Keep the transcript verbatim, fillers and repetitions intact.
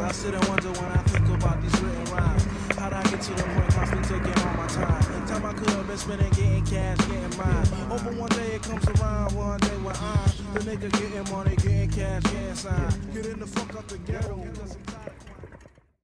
I sit and wonder when I think about these written rhymes. How'd I get to the point constantly taking all my time? Time I could have been spending getting cash, getting mine. Over one day it comes around, one day when I'm the nigga getting money, getting cash, getting signed. Getting the fuck up the ghetto.